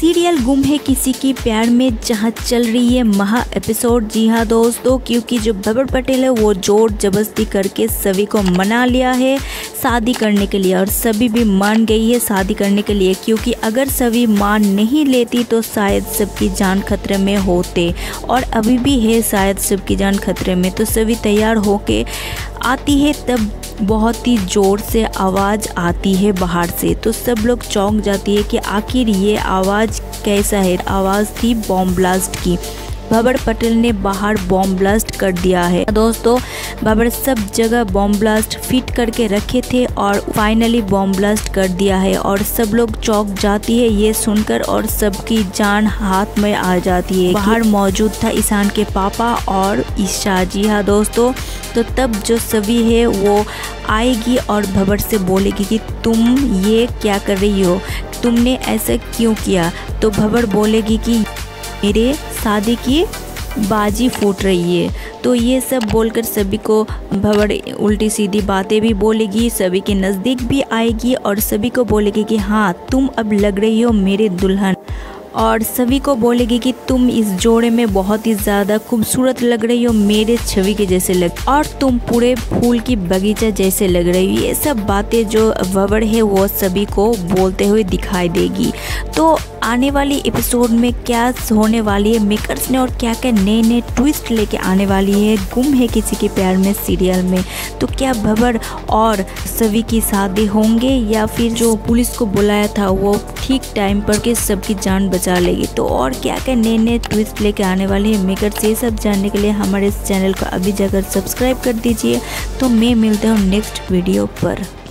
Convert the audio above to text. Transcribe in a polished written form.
Serial गुम है किसी के प्यार में जहां चल रही है महा एपिसोड। जी हाँ दोस्तों, क्योंकि जो भवर पटेल है वो जोर जबरदस्ती करके सभी को मना लिया है शादी करने के लिए, और सभी भी मान गई है शादी करने के लिए, क्योंकि अगर सभी मान नहीं लेती तो शायद सबकी जान खतरे में होते, और अभी भी है शायद सबकी जान खतरे में। तो सभी तैयार होके आती है, तब बहुत ही ज़ोर से आवाज़ आती है बाहर से। तो सब लोग चौंक जाती है कि आखिर ये आवाज़ कैसा है। आवाज़ थी बॉम्ब ब्लास्ट की। भवर पटेल ने बाहर बॉम्ब ब्लास्ट कर दिया है दोस्तों। भवर सब जगह बॉम्ब ब्लास्ट फिट करके रखे थे और फाइनली बॉम्ब ब्लास्ट कर दिया है, और सब लोग चौंक जाती है ये सुनकर, और सबकी जान हाथ में आ जाती है। बाहर मौजूद था ईशान के पापा और ईशा। जी हाँ दोस्तों, तो तब जो सभी है वो आएगी और भवर से बोलेगी कि तुम ये क्या कर रही हो, तुमने ऐसा क्यों किया। तो भवर बोलेगी कि मेरे शादी की बाजी फूट रही है। तो ये सब बोलकर सभी को भवर उल्टी सीधी बातें भी बोलेगी, सभी के नज़दीक भी आएगी और सभी को बोलेगी कि हाँ तुम अब लग रही हो मेरे दुल्हन, और सभी को बोलेगी कि तुम इस जोड़े में बहुत ही ज़्यादा खूबसूरत लग रही हो, मेरे छवि के जैसे लग, और तुम पूरे फूल की बगीचा जैसे लग रही हो। ये सब बातें जो भवर है वो सभी को बोलते हुए दिखाई देगी। तो आने वाली एपिसोड में क्या होने वाली है मेकर्स ने, और क्या क्या नए नए ट्विस्ट लेके आने वाली है गुम है किसी के प्यार में सीरियल में। तो क्या भवर और सभी की शादी होंगे, या फिर जो पुलिस को बुलाया था वो ठीक टाइम पर के सबकी जान बचा लेगी। तो और क्या क्या नए नए ट्विस्ट लेके आने वाले हैं मेकर्स, ये सब जानने के लिए हमारे इस चैनल को अभी जाकर सब्सक्राइब कर दीजिए। तो मैं मिलता हूँ नेक्स्ट वीडियो पर।